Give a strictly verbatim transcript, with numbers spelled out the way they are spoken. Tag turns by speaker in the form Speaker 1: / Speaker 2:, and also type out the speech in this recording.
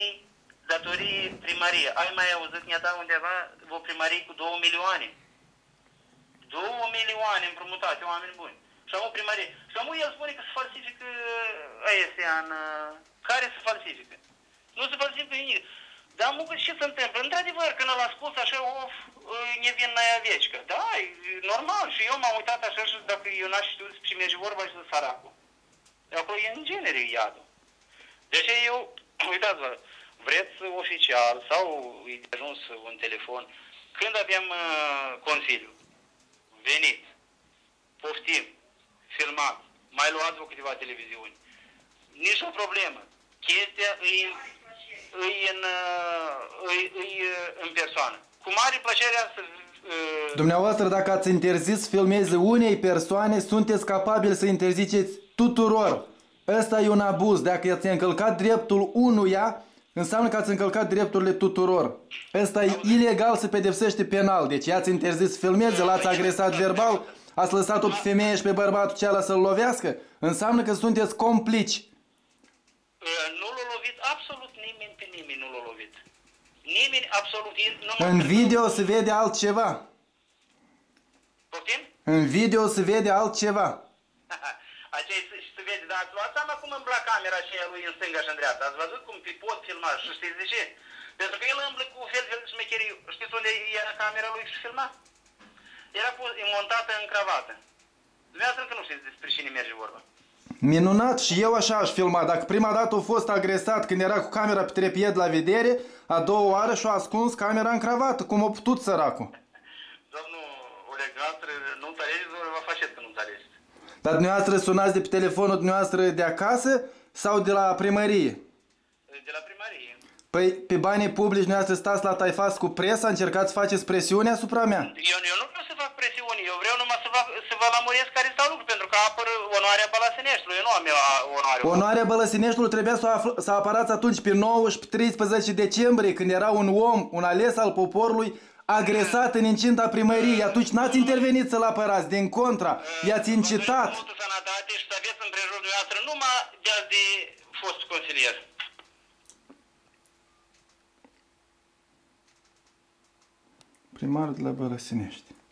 Speaker 1: datorii primărie. Ai mai auzit ne-a dat undeva o primărie cu două milioane? Două milioane împrumutate, oameni buni. Și am o primărie. Și am el spune că se falsifică aia în... Care se falsifică? Nu se falsifică nimic. Dar mă, ce se întâmplă? Într-adevăr, când l-a spus așa, of, ne vin naia vecică. Da, e normal. Și eu m-am uitat așa și dacă eu n-aș știu despre ce merge vorba și de săracul. Acolo e în genere iadul. Deci eu, uitați-vă, vreți oficial sau e de ajuns un telefon, când avem uh, consiliu, venit, poftim, filmat, mai luați-vă câteva televiziuni. Nici o problemă. Chestia e, e, în, e, e în persoană. Cu mare plăcere să... Uh...
Speaker 2: Dumneavoastră, dacă ați interzis să filmeze unei persoane, sunteți capabili să interziceți tuturor. Ăsta e un abuz. Dacă ați încălcat dreptul unuia, înseamnă că ați încălcat drepturile tuturor. Ăsta e ilegal, se pedepsește penal. Deci i-ați interzis să filmeze, l-ați agresat verbal, ați lăsat-o pe femeie și pe bărbatul ceala să-l lovească, înseamnă că sunteți complici.
Speaker 1: Nu l-a lovit absolut nimeni pe nimeni, nu l-a lovit. Nimeni absolut.
Speaker 2: În video se vede altceva.
Speaker 1: Poftim?
Speaker 2: În video se vede altceva.
Speaker 1: Aceea se vede, dar ați luat seama cum îmbla camera aceea lui în stânga și în dreapta. Ați văzut cum pe pot filma și știți de ce? Pentru că el îmblă cu fel fel de șmecherii. Știți unde era camera lui și filma? Era montată în cravată. Dumneavoastră încă nu știți despre cine merge vorba.
Speaker 2: Minunat, și eu așa aș filma. Dacă prima dată a fost agresat când era cu camera pe trepied la vedere, a doua oară și-a ascuns camera în cravată. Cum a putut săracul?
Speaker 1: Domnul Oleg, nu înțelegeți, vă faceți că nu înțelegeți.
Speaker 2: Dar dumneavoastră sunați de pe telefonul dumneavoastră de acasă sau de la primărie?
Speaker 1: De la primărie.
Speaker 2: Păi pe banii publici dumneavoastră stați la taifas cu presa, încercați să faceți presiune asupra mea?
Speaker 1: Eu, eu nu vreau să fac presiune, eu vreau numai să, fac, să vă lămuresc care stau lucruri, pentru că apăr onoarea Bălăsăneștiului, eu nu am eu onoare.
Speaker 2: Onoarea Bălăsăneștiului trebuia să, afl- să apărați atunci pe nouă și pe treisprezece decembrie, când era un om, un ales al poporului, agresat în incinta primăriei. Atunci n-ați intervenit să-l apărați, din contra, i-ați incitat.
Speaker 1: Vă multă sănătate și să aveți împrejurul dumneavoastră numai de-azi de fost consilier.
Speaker 2: Primarul de la Bălăsănești.